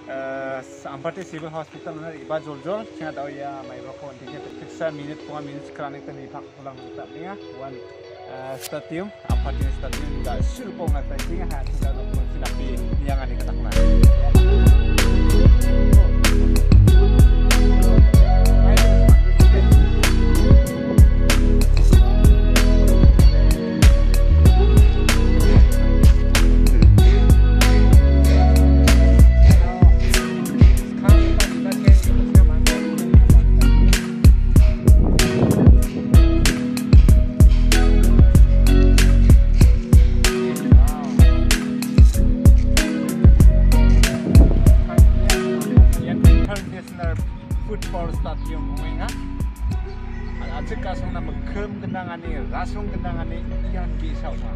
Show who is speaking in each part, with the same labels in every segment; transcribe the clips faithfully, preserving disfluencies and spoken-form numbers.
Speaker 1: Ampati Civil Hospital na iba jol-jol singa daw ya may roko tiket tiksa minute po minutes kranik tani pak pulang tak niya one stadium Ampati Stadium da sulpo na tayo singa ha singa daw po sinapi niya nga ni kataklan. Football stadium nga at at kasong na magkem gendangan ni rasong gendangan ni yan gisaw ma.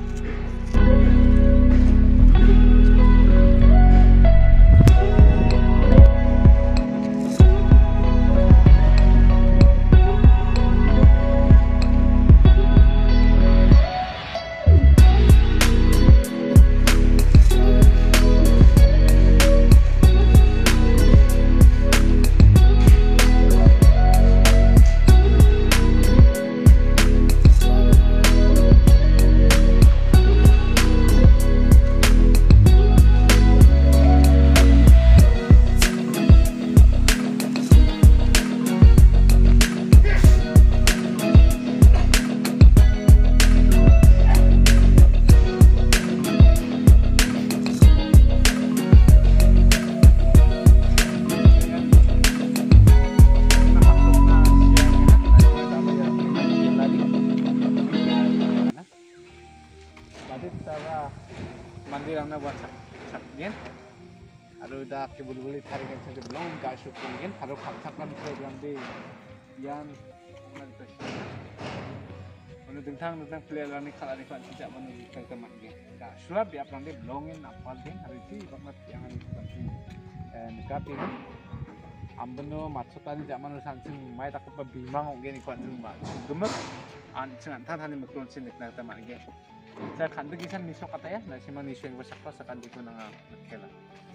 Speaker 1: Mandirang na buat sak gen, aru dah kebul-buli tarik kan saja belum gak syukur gen, aru paksakan program di yang nanti. Menu tentang tentang pelajaran ni kalau ni kan tidak menunjukkan teman gen, gak sulap dia pelan dia belongin apa gen, hari ini banget yang ini seperti nikah ini. Ambeno matsutan zaman sansing mai tak apa bimang gen ikut rumah, gemek, anjing antar tadi makron sini nak teman gen. Saya kan tuh kisah nisok kata ya, nasi manis yang besar pas akan itu nang kela.